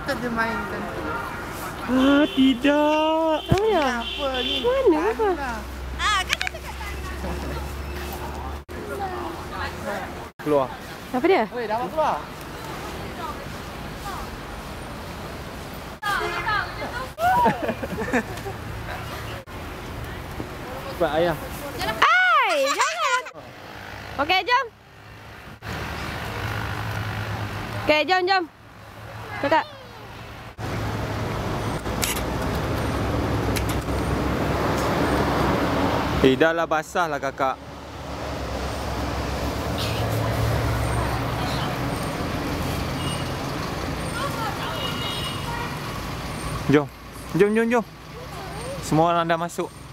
patut dia mainkan tu. Ah, tidak. Apa ni? Mana apa? Keluar. Apa dia? Oi, dapat keluar. Cepat ayah. Hai, jangan. Okey, jom. Okey, jom. Kakak. Dah lah basah lah kakak. Jom. Semua orang dah masuk.